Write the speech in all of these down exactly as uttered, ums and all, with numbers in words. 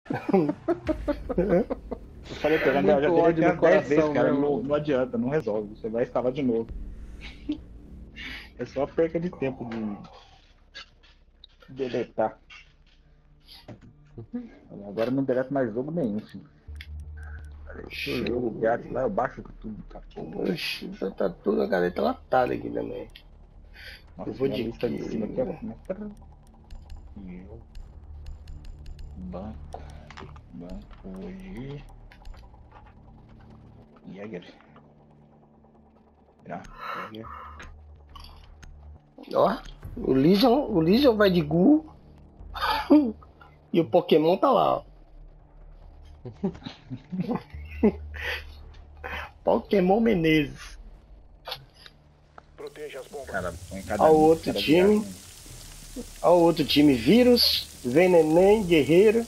Eu falei pra ele, já dei dez vezes, cara, não, não adianta, não resolve. Você vai instalar de novo. É só perca de tempo de deletar. Agora não deleto mais jogo nenhum, filho. Chega o gato lá, eu baixo tudo, tá? Oxi, tá tudo, a galera latada aqui também. Nossa, Eu vou minha de lista quê? de cima aqui é... Banco. Banco hoje. Jäger. Já, Jäger. Ó, o Legion, o Legion vai de Gu e o Pokémon tá lá, ó. Pokémon Menezes. Proteja as bombas. Cara, põe cada Ao um, outro cada time. viagem. Ao outro time, Vírus, Veneném, Guerreiro.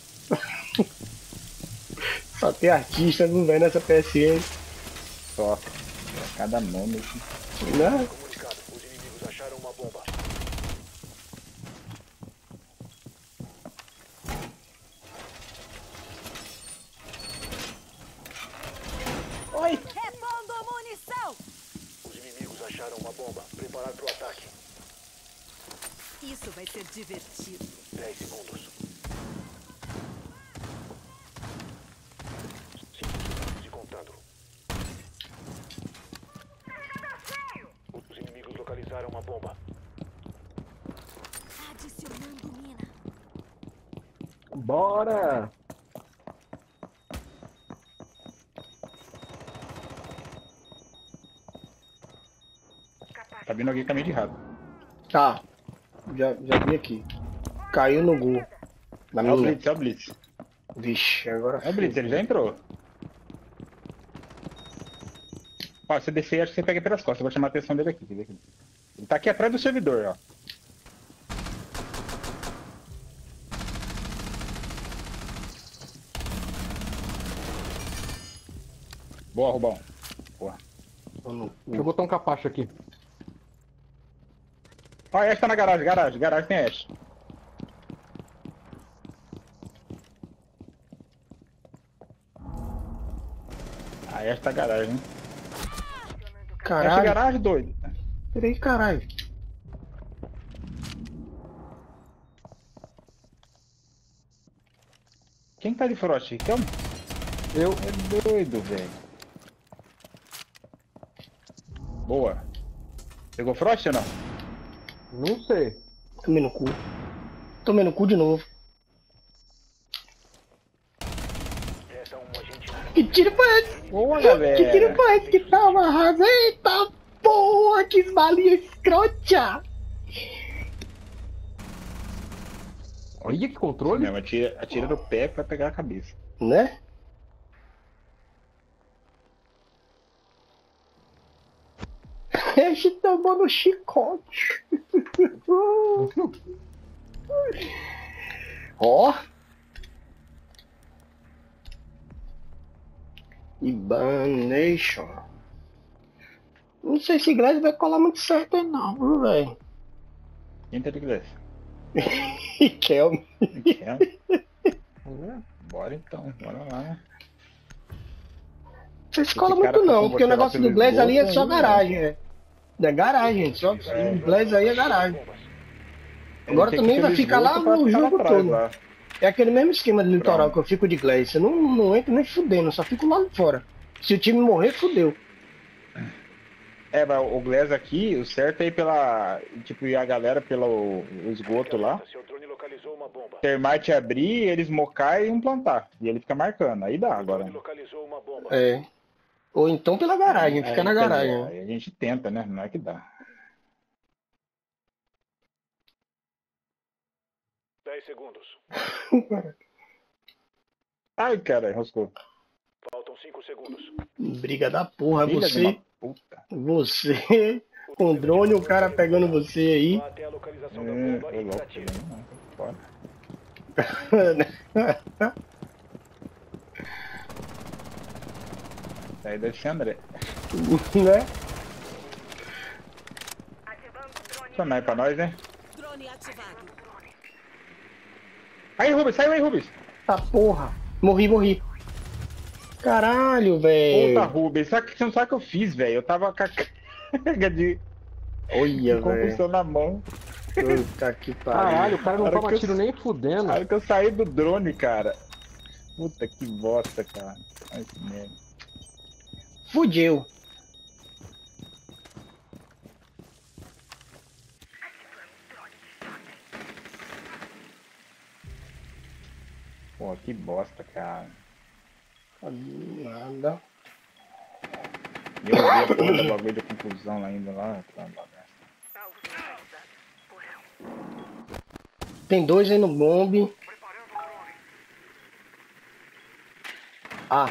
Só tem artista, não vem nessa P S N. Só. É cada nome aqui. Né? Comunicado. Os inimigos acharam uma bomba. Oi! Repondo munição! Os inimigos acharam uma bomba. Preparar para o ataque. Isso vai ser divertido. dez segundos. cinco segundos e contando. Os inimigos localizaram uma bomba. Adicionando mina. Bora! Tá vindo alguém caminho de errado. Tá. Já, já vi aqui. Caiu no Gu. Na É o minha. Blitz, é o Blitz. Vixe, agora. É o Blitz, ele já entrou. Ó, você descer, acho que você pega pelas costas. Eu vou chamar a atenção dele aqui. Quer ver aqui? Ele tá aqui atrás do servidor, ó. Boa, Rubão. Boa. No Deixa eu botar um capacho aqui. Ó, a Ash tá na garagem, garagem, garagem tem Ash. A Ash tá na garagem, hein? Ash Caralho. garagem, doido. Peraí, caralho. Quem tá de Frost? Então? Eu. É doido, velho. Boa. Pegou Frost ou não? Não sei. Tomei no cu. Tomei no cu de novo. Essa é um agente. Que tiro foi esse? Boa, galera. Que tiro foi esse que tá amarrado? Eita porra, que valia escrocha! Olha que controle. Mesmo, atira, atira no pé pra pegar a cabeça. Né? Este tomou no chicote. Ó. Ibanation. Não sei se Glass vai colar muito certo aí não, viu, velho? Quem tá de inglês? Kelme. Quer? Bora então, bora lá, né? Não sei se cola Esse cara muito tá não, com porque o você lá negócio do pelo Blaze ali é esgoto só aí, garagem, é. É garagem, só o Blaze aí é garagem. Agora Tem que também ir vai pelo ficar lá esgoto pra no ficar jogo atrás, todo. lá. É aquele mesmo esquema do litoral Pronto. que eu fico de Glaze. Eu não, não entro nem fudendo, só fico lá fora. Se o time morrer, fudeu. É, mas o Glass aqui, o certo é ir pela. Tipo, ir a galera pelo o esgoto lá. Seu drone localizou uma bomba. Termite abrir, eles mocar e implantar. E ele fica marcando. Aí dá O agora. drone localizou uma bomba. É. Ou então pela garagem, Aí, fica na quer dizer, garagem. Aí a gente tenta, né? Não é que dá. dez segundos. Ai, cara, enroscou. Faltam cinco segundos. Briga da porra, Filha de você. uma puta. Você. Com o drone, o cara pegando você aí. Vá até a localização da É, bomba ô e louco, desative. não, fora. Aí deve ser André. Né? Sonai pra nós, né? Drone ativado. Aí, Rubens, saiu aí, Rubens. Tá porra. Morri, morri. Caralho, velho. Puta, Rubens, sabe que você não sabe o que eu fiz, velho? Eu tava com a carga de, Olha, de velho. concussão na mão. Puta que pariu. Caralho, o cara não Cara, toma que eu- tiro nem fudendo. Na hora que eu saí do drone, cara. Puta que bosta, cara. Ai, que merda. Fudeu. Pô, que bosta, cara. Nada. E eu vi a porra do bagulho de conclusão lá ainda lá. Tá, bagaça. Tem dois aí no bombe. Ah.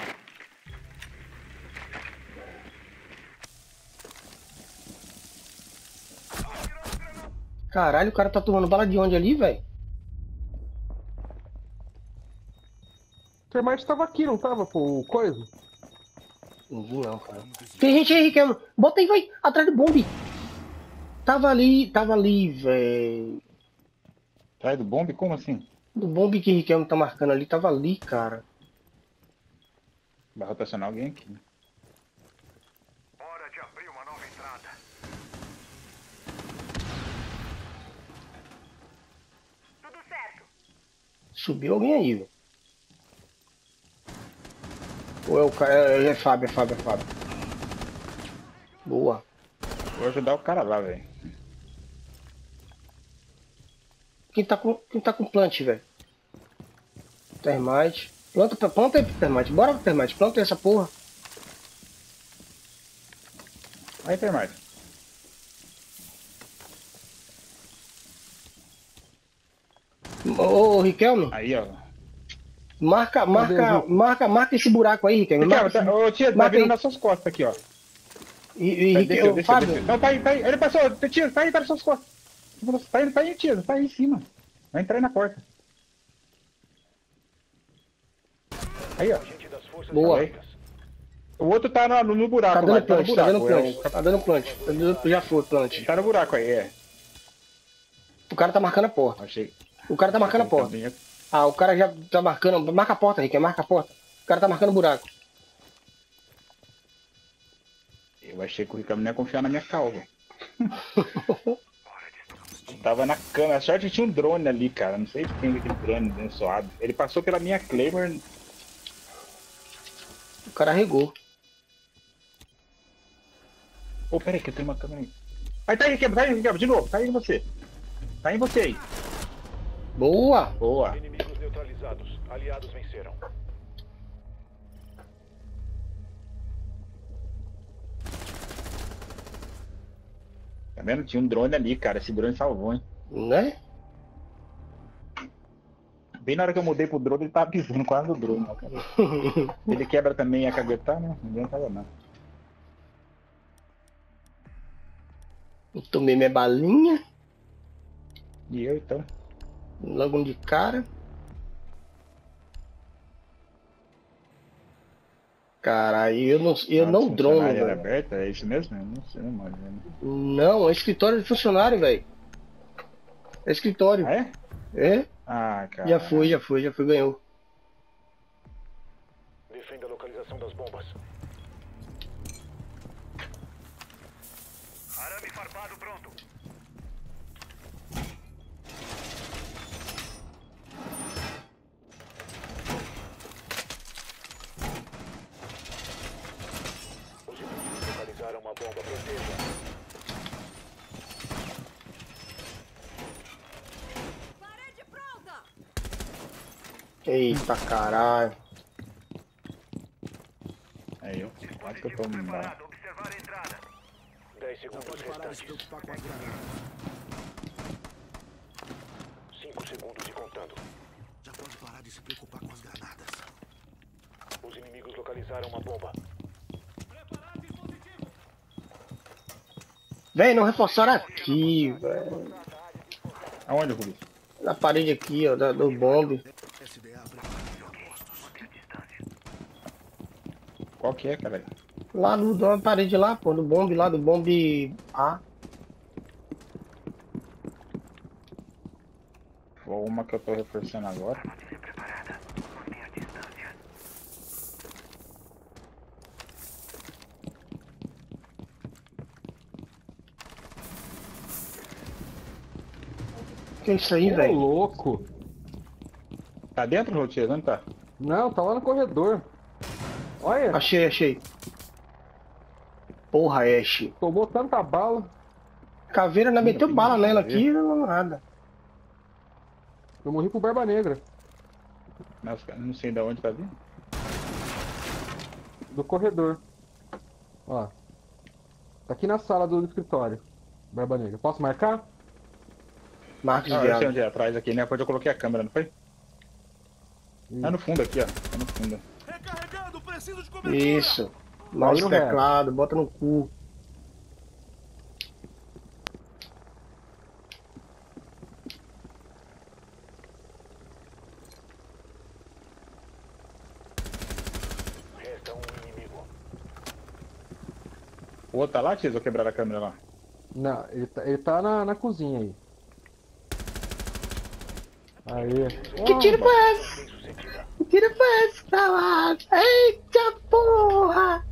Caralho, o cara tá tomando bala de onde ali, velho? O Termite tava aqui, não tava, pô, o coisa? Não vi não, cara. Tem gente aí, Riquelme. Bota aí, vai. Atrás do bombe. Tava ali, tava ali, velho. Sai do bombe? Como assim? Do bombe que o Riquelme tá marcando ali, tava ali, cara. Vai rotacionar alguém aqui. Hora de abrir uma nova entrada. Tudo certo. Subiu alguém aí, velho. Ou é o cara. É, é Fábio, é Fábio, é Fábio. Boa. Vou ajudar o cara lá, velho. Quem tá com, quem tá com plant, velho? Termite. Planta, planta aí pro Termite. Bora pro Termite. Planta aí essa porra. Aí, Termite. Ô, ô Riquelme, Aí, ó. marca, marca, marca, marca esse buraco aí, Riquelme. Riquelme, Marca tá, ô, tia, tá marca vindo aí. nas suas costas aqui, ó. E, e Tá, Rique- desceu, ô, desceu, Fábio, desceu. Não, tá aí, tá aí. Ele passou, tia, tá aí, tá nas suas costas. Tá aí, tá aí, tia, tá aí em cima. Vai entrar aí na porta. Aí, ó. Agente das forças Boa. inimigas. O outro tá no, no buraco, tá vai, dando tá no plant, tá buraco. dando é plant, o- tá dando plant. Tá dando- Já foi plant. Tá no buraco aí, é. O cara tá marcando a porta. Achei. O cara tá marcando a porta. Também é- Ah, o cara já tá marcando. Marca a porta, Riquelme, marca a porta. O cara tá marcando o buraco. Eu achei que o Ricardo não ia confiar na minha calva. Tava na cama, a sorte tinha um drone ali, cara. Não sei se tem aquele drone abençoado. Ele passou pela minha Claymore. O cara regou. Ô, peraí, que eu tenho uma câmera aí. Aí tá aí, Ricardo, tá aí, Ricardo, de novo. Tá aí em você. Tá em você aí. Boa! Boa. Inimigos neutralizados. Aliados venceram. Tá vendo? Tinha um drone ali, cara. Esse drone salvou, hein? Né? Bem na hora que eu mudei pro drone, ele tava pisando quase no drone, ó, cara. Ele quebra também a caguetar, né? Não adianta não. Eu tomei minha balinha. E eu, então. Logo de cara. Caralho, eu não, eu Ah, não drone, funcionário era velho. aberto, é isso mesmo? Eu não sei, mano. Não, é escritório de funcionário, velho. É escritório. Ah, é? É? Ah, cara. Já foi, já foi, já foi, ganhou. Defenda a localização das bombas. Arame farpado pronto. Os inimigos localizaram uma bomba. Proteja. Parede pronta. Eita caralho. É eu. Quase que eu tô mal. Observar a entrada. dez segundos restantes. cinco segundos e contando. Já pode parar de se preocupar com as granadas. Os inimigos localizaram uma bomba. Véi, não reforçaram aqui, velho. Aonde, Rubens? Na parede aqui, ó, da- do bombe. S D A preparando postos. Qual que é, cara? Lá no, na parede lá, pô, do bombe lá, do bombe A. Foi uma que eu tô reforçando agora. Que é isso aí, Ô, velho? louco. Tá dentro, Rotier? Onde tá? Não, tá lá no corredor. Olha, Achei, achei. Porra, Ash. tomou tanta bala. Caveira ainda meteu tem bala que nela ver. aqui, não nada. Eu morri pro Barba Negra. Nossa, não sei de onde tá vindo. Do corredor. Ó. Tá aqui na sala do escritório. Barba Negra. Posso marcar? Marcos Ah, eu sei Viado. onde é, atrás aqui, né? Onde eu coloquei a câmera, não foi? Tá no fundo aqui, ó. Tá no fundo. Recarregando, preciso de cobertura. Isso. Mouse no teclado, bota no cu. Resta um inimigo. O outro tá lá, Tiz? Ou quebraram a câmera lá? Não, ele tá, ele tá na, na cozinha aí. Aí. Que tiro foi esse? Bem sucedida. Que tiro foi esse, calado? Eita porra!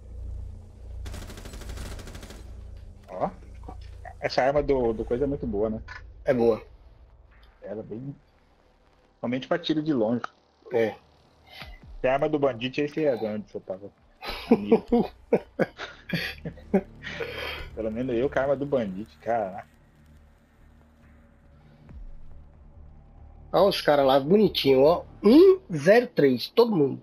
Ó. Essa arma do, do coisa é muito boa, né? É boa. Ela é bem... Somente pra tiro de longe. É. A arma do bandite, esse é onde você tava. Amigo. Pelo menos eu com a arma do bandite, cara. Olha os caras lá, bonitinho, ó. um zero três, todo mundo.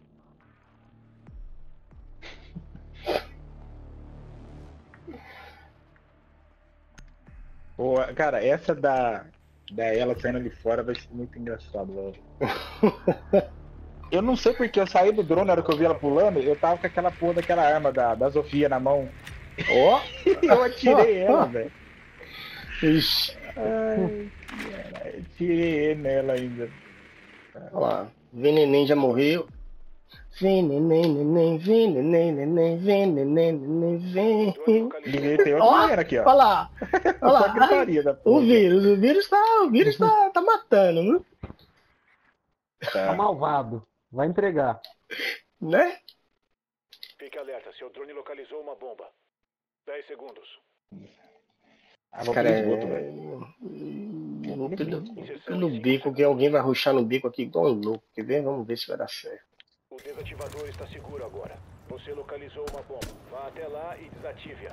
Pô, cara, essa da, da ela saindo ali fora vai ser muito engraçado, velho. Eu não sei porque eu saí do drone na hora que eu vi ela pulando, eu tava com aquela porra daquela arma da, da Sofia na mão. Ó. Eu atirei ela, velho. Ixi. Ai, cara, eu tirei nela ainda. Olha lá. Vem neném já morreu. Vem neném, neném, vem neném, neném, vem neném, neném, vem. Ninguém tem outro Ó, menino aqui, ó. olha lá. Olha Só lá. gritaria da O porra. vírus, o vírus tá, o vírus tá, tá matando, viu? Tá Tá. malvado. Vai entregar. Né? Fique alerta, seu drone localizou uma bomba. dez segundos. Ah, vou Cara, pro esgoto, é... velho. Pelo, pelo bico, que alguém vai rushar no bico aqui igual um louco. Quer ver? Vamos ver se vai dar certo. O desativador está seguro agora. Você localizou uma bomba. Vá até lá e desative-a.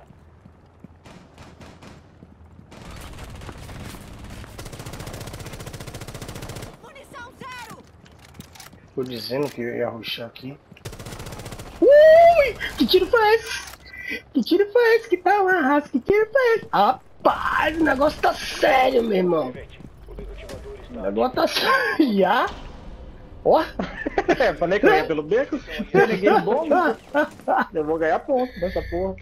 Munição zero! Tô dizendo que eu ia rushar aqui. Ui! Que tiro foi esse? Que tiro foi esse? Que tá uma raça? Que tiro foi esse? Rapaz, o negócio tá sério, meu irmão. Gente, o desativador O está negócio tá sério. Já? Ó! É, falei que eu ia pelo beco, eu ninguém bomba. Eu vou ganhar ponto nessa porra.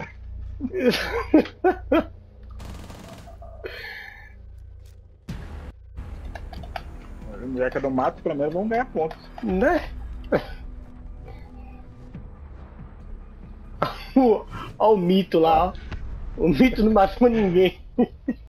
Já que eu não mato, pelo menos vamos ganhar pontos. Né? Ó o mito lá, ó. O mito não matou ninguém.